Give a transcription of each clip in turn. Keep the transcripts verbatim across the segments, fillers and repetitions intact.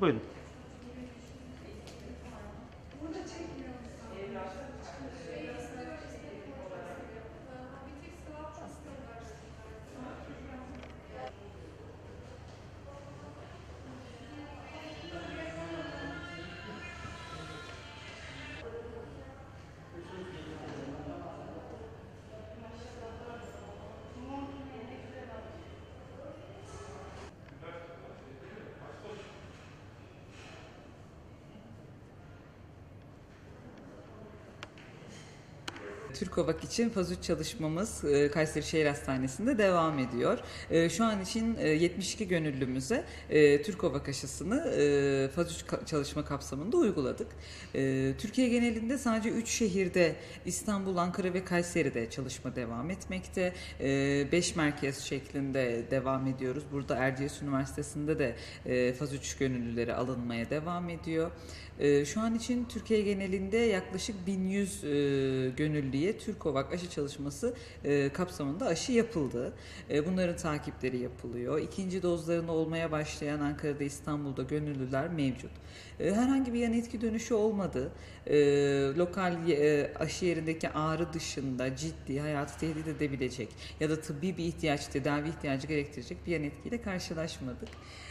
Buyurun. TÜRKOVAK için faz üç çalışmamız e, Kayseri Şehir Hastanesi'nde devam ediyor. E, Şu an için e, yetmiş iki gönüllümüze e, TÜRKOVAK aşısını e, faz üç ka- çalışma kapsamında uyguladık. E, Türkiye genelinde sadece üç şehirde, İstanbul, Ankara ve Kayseri'de çalışma devam etmekte. beş merkez şeklinde devam ediyoruz. Burada Erciyes Üniversitesi'nde de e, faz üç gönüllüleri alınmaya devam ediyor. E, Şu an için Türkiye genelinde yaklaşık bin yüz e, gönüllüye TÜRKOVAK aşı çalışması e, kapsamında aşı yapıldı. E, bunların takipleri yapılıyor. İkinci dozlarını olmaya başlayan Ankara'da, İstanbul'da gönüllüler mevcut. E, herhangi bir yan etki dönüşü olmadı. E, lokal e, aşı yerindeki ağrı dışında ciddi, hayatı tehdit edebilecek ya da tıbbi bir ihtiyaç, tedavi ihtiyacı gerektirecek bir yan etkiyle karşılaşmadık.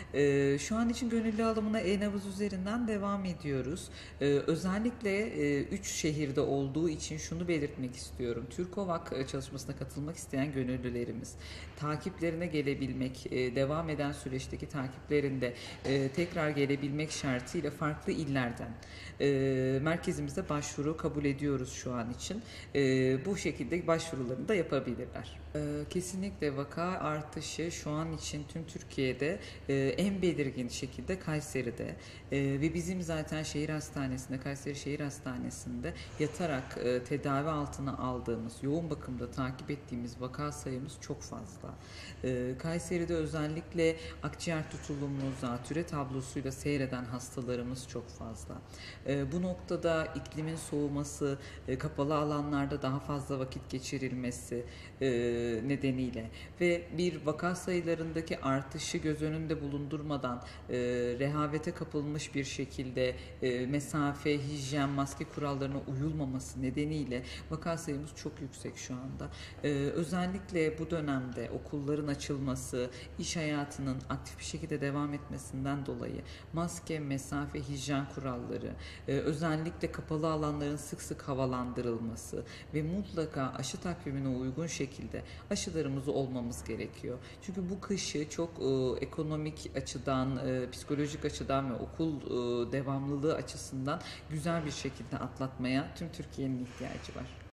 E, şu an için gönüllü alımına e-nabız üzerinden devam ediyoruz. E, özellikle üç şehirde olduğu için şunu belirtmek istiyorum. TÜRKOVAK e, çalışmasına katılmak isteyen gönüllülerimiz takiplerine gelebilmek, e, devam eden süreçteki takiplerinde e, tekrar gelebilmek şartıyla farklı illerden e, merkezimize başvuru kabul ediyoruz şu an için. E, bu şekilde başvurularını da yapabilirler. E, kesinlikle vaka artışı şu an için tüm Türkiye'de e, en belirgin şekilde Kayseri'de e, ve bizim zaten şehir hastanesinde, Kayseri Şehir Hastanesi'nde yatarak e, tedavi altına aldığımız, yoğun bakımda takip ettiğimiz vaka sayımız çok fazla. E, Kayseri'de özellikle akciğer tutulumlu, zatüre tablosuyla seyreden hastalarımız çok fazla. E, bu noktada iklimin soğuması, e, kapalı alanlarda daha fazla vakit geçirilmesi e, nedeniyle ve bir vaka sayılarındaki artışı göz önünde bulundurmadan e, rehavete kapılmış bir şekilde e, mesafe, hijyen, maske kurallarına uyulmaması nedeniyle vaka sayımız çok yüksek şu anda. Ee, özellikle bu dönemde okulların açılması, iş hayatının aktif bir şekilde devam etmesinden dolayı maske, mesafe, hijyen kuralları, e, özellikle kapalı alanların sık sık havalandırılması ve mutlaka aşı takvimine uygun şekilde aşılarımızı olmamız gerekiyor. Çünkü bu kışı çok e, ekonomik açıdan, e, psikolojik açıdan ve okul e, devamlılığı açısından güzel bir şekilde atlatmaya tüm Türkiye'nin ihtiyacı var.